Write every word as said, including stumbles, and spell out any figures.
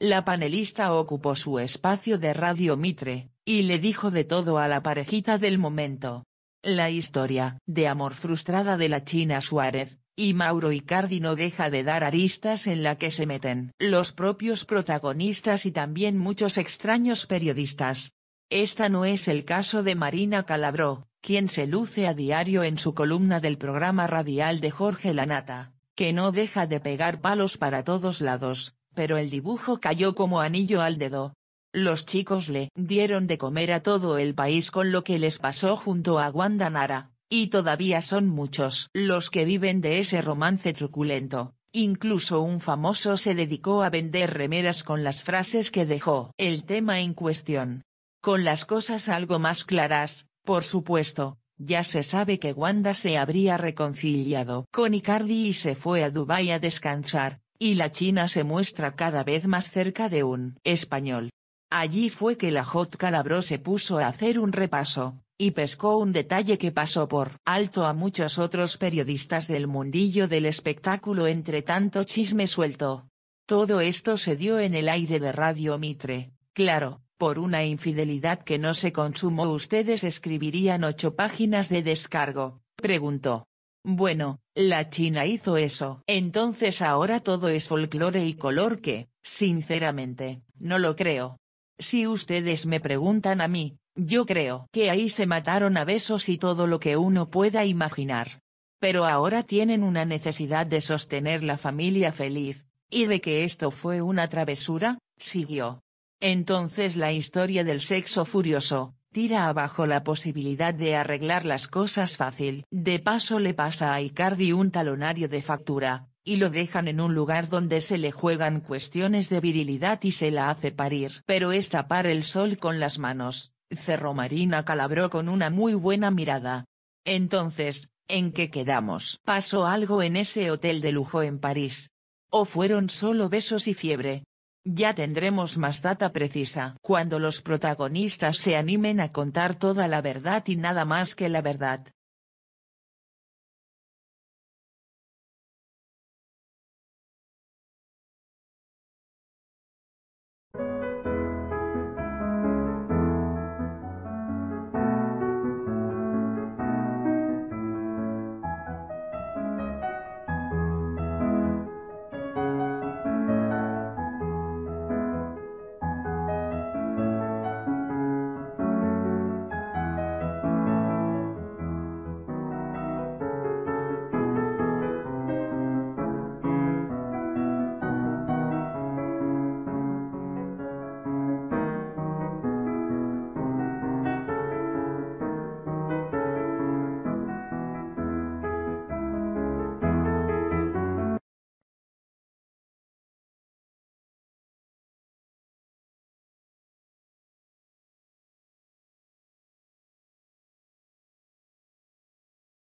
La panelista ocupó su espacio de Radio Mitre, y le dijo de todo a la parejita del momento. La historia de amor frustrada de la China Suárez y Mauro Icardi no deja de dar aristas en la que se meten los propios protagonistas y también muchos extraños periodistas. Esta no es el caso de Marina Calabró, quien se luce a diario en su columna del programa radial de Jorge Lanata, que no deja de pegar palos para todos lados, pero el dibujo cayó como anillo al dedo. Los chicos le dieron de comer a todo el país con lo que les pasó junto a Wanda Nara, y todavía son muchos los que viven de ese romance truculento. Incluso un famoso se dedicó a vender remeras con las frases que dejó el tema en cuestión. Con las cosas algo más claras, por supuesto, ya se sabe que Wanda se habría reconciliado con Icardi y se fue a Dubái a descansar, y la China se muestra cada vez más cerca de un español. Allí fue que la Hot Calabró se puso a hacer un repaso, y pescó un detalle que pasó por alto a muchos otros periodistas del mundillo del espectáculo entre tanto chisme suelto. Todo esto se dio en el aire de Radio Mitre, claro. Por una infidelidad que no se consumó. ¿Ustedes escribirían ocho páginas de descargo?, preguntó. Bueno, la China hizo eso. Entonces ahora todo es folclore y color que, sinceramente, no lo creo. Si ustedes me preguntan a mí, yo creo que ahí se mataron a besos y todo lo que uno pueda imaginar. Pero ahora tienen una necesidad de sostener la familia feliz, y de que esto fue una travesura, siguió. Entonces la historia del sexo furioso tira abajo la posibilidad de arreglar las cosas fácil. De paso le pasa a Icardi un talonario de factura, y lo dejan en un lugar donde se le juegan cuestiones de virilidad y se la hace parir. Pero es tapar el sol con las manos, cerró Marina Calabró con una muy buena mirada. Entonces, ¿en qué quedamos? ¿Pasó algo en ese hotel de lujo en París? ¿O fueron solo besos y fiebre? Ya tendremos más data precisa cuando los protagonistas se animen a contar toda la verdad y nada más que la verdad.